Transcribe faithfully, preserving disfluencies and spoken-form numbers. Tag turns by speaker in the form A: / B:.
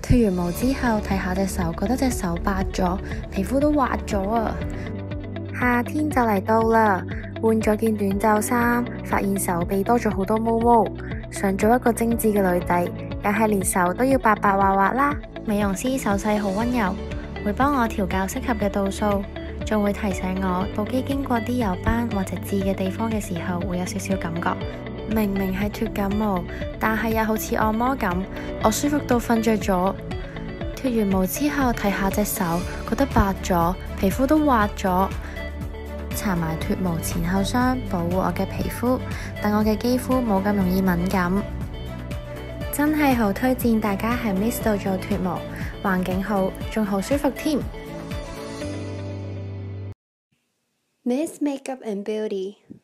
A: 脫完毛之後睇下隻手，覺得隻手白咗，皮膚都滑咗啊！夏天就嚟到啦，換咗件短袖衫，發現手臂多咗好多毛毛。想做一個精緻嘅女仔，梗係連手都要白白滑滑啦。美容師手勢好溫柔，會幫我調校適合嘅度數，仲會提醒我部機經過啲油斑或者痣嘅地方嘅時候會有少少感覺。明明係脫感毛，但係又好似按摩咁，我舒服到瞓着咗。脫完毛之後睇下隻手，覺得白咗，皮膚都滑咗。搽埋脫毛前後霜，保護我嘅皮膚，等我嘅肌膚冇咁容易敏感。真係好推薦大家喺 Mist 度做脫毛，環境好，仲好舒服添。
B: Mist Makeup and Beauty